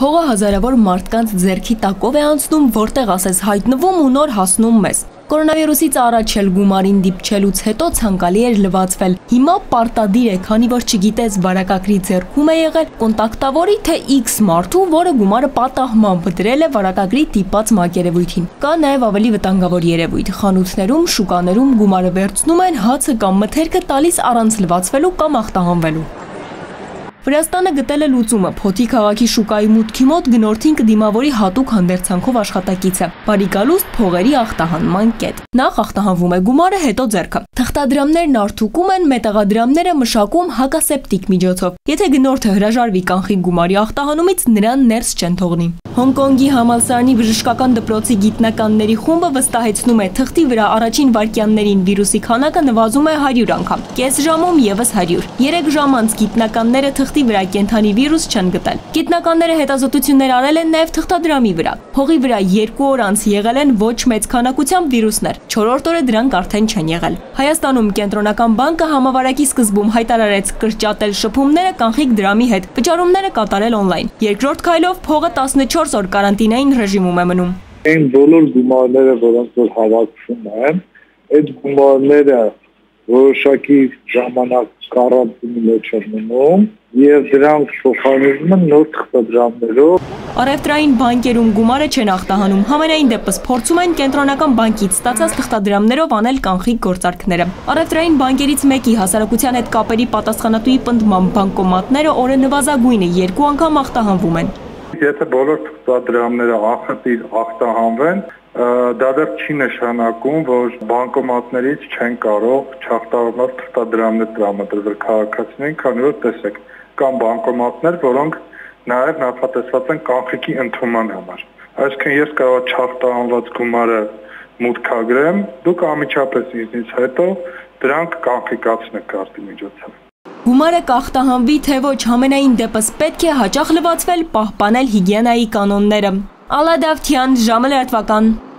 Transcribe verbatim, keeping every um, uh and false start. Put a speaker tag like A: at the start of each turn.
A: Փողը հազարավոր մարդկանց ձեռքի տակով է անցնում, որտեղ ասես հայտնվում ու նոր հասնում մեզ։ Կորոնավիրուսից առաջ էլ գումարին դիպչելուց հետո ցանկալի էր լվացվել։ Հիմա պարտադիր է, քանի որ չգիտես վարակագրի ձեռքում է եղել կոնտակտավորի թե X մարդու, որը գումարը պատահմամբ դրել է վարակագրի տիպած մակերևույթին։ Կա նաև ավելի վտանգավոր երևույթ։ Խանութներում, շուկաներում գումարը վերցնում են, հացը կամ մթերքը տալիս առանց լվացվելու կամ ախտահանվելու։ Վրաստանը գտել է լուծումը։ Փոթի քաղաքի շուկայի մուտքի մոտ գնորդին կդիմավորի հատուկ հանդերձանքով աշխատակիցը։ Բարի գալուստ փողերի ախտահանման կետ։ Նախ ախտահանվում է գումարը, հետո ձեռքը։ Թղթադրամներն արդուկում են, մետաղադրամները մշակում հակասեպտիկ միջոցով։ Եթե գնորդը հրաժարվի կանխիկ գումարի ախտահանումից, նրան ներս չեն թողնի։ Հոնկոնգի համալսարանի բժշկական դպրոցի գիտնականների խումբը վստահեցնում է, թղթի վրա առաջին վայրկյաններին վիրուսի քանակը նվազում է հարյուր անգամ, կես ժամում ևս հարյուր։ Երեք ժամ անց գիտնականները թղթի վրա կենդանի վիրուս չեն գտել։ Գիտնականները հետազոտություններ արել են նաև թղթադրամի վրա։ Փողի վրա երկու օր անց եղել են ոչ մեծ քանակությամբ վիրուսներ, չորրորդ օրը դրանք արդեն չեն եղել։ Հայաստանում Կենտրոնական բանկը համավարակի սկզբում հայտարարեց կրճատել շփումները կանխիկ դրամի հետ, վճարումները կատարել օնլայն։ Երկրորդ քայլով փողը տասնչորս օր կարանտինային ռեժիմում է մնում։
B: Այն բոլոր գումարները, որոնք որ հավաքվում են, այդ գումարները որոշակի ժամանակ կարանտինի մեջ են մնում եւ դրանք փոխարինվում են նոր թղթադրամներով։
A: Առևտրային բանկերում գումարը չեն ախտահանում, համենայն դեպս փորձում են Կենտրոնական բանկից ստացած թղթադրամներով անել կանխիկ գործարքները։ Առևտրային բանկերից մեկի հասարակության հետ կապերի պատասխանատուի պնդմամբ բանկոմատները օրը նվազագույնը երկու անգամ ախտահանվում են։
B: Եթե բոլոր թղթադրամները ախտիր ախտահանվեն, դա դեռ չի նշանակում, որ բանկոմատներից չեն կարող չախտահանված թղթադրամներ տրամադրել քաղաքացիներին, քանի որ տեսեք, կան բանկոմատներ, որոնք նաև նախատեսված են կանխիկի ընդունման համար։ Այսինքն ես կարող չախտահանված գումարը մուտքագրեմ, դուք անմիջապես ինձնից հետո դրանք կանխիկացնեք կարտի միջոցով։
A: Գումարը կախտահանվի թե ոչ, համենայն դեպս պետք է հաճախ լվացվել, պահպանել հիգիենայի կանոնները։ Ալադավթյան, ժամը լրատվական։